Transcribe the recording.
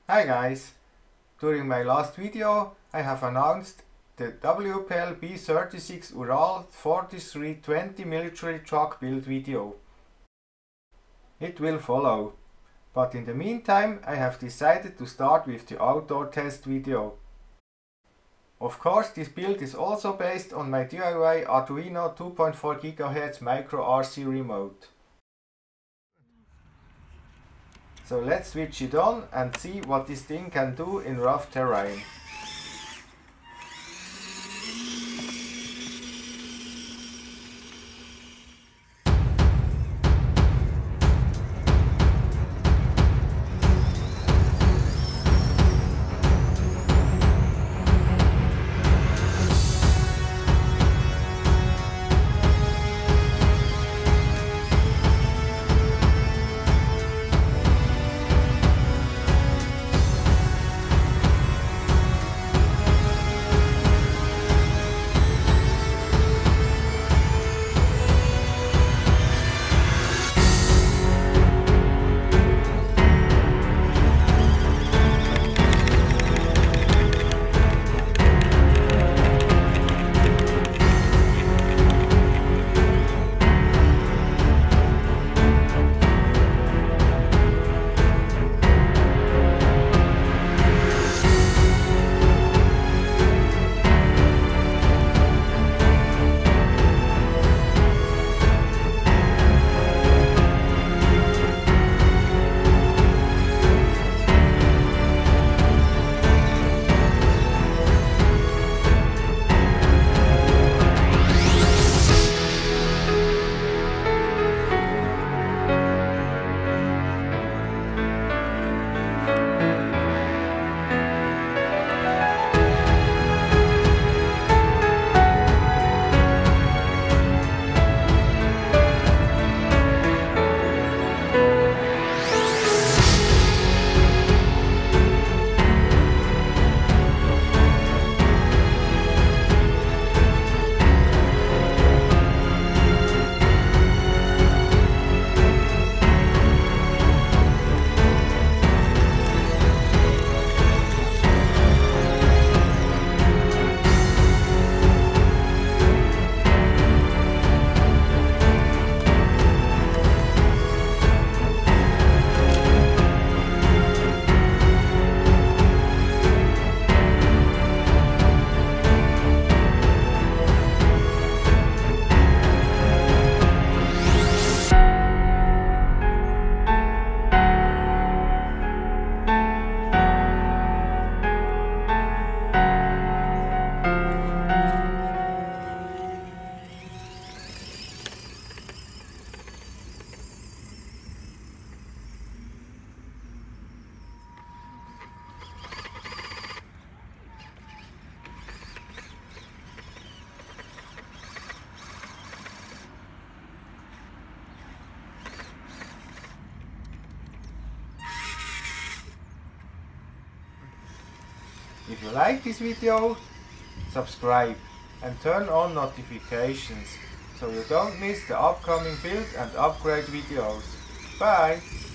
Hi guys! During my last video I have announced the WPL B36 URAL-4320 military truck build video. It will follow, but in the meantime I have decided to start with the outdoor test video. Of course, this build is also based on my DIY Arduino 2.4 GHz micro RC remote. So let's switch it on and see what this thing can do in rough terrain. If you like this video, subscribe and turn on notifications so you don't miss the upcoming build and upgrade videos. Bye!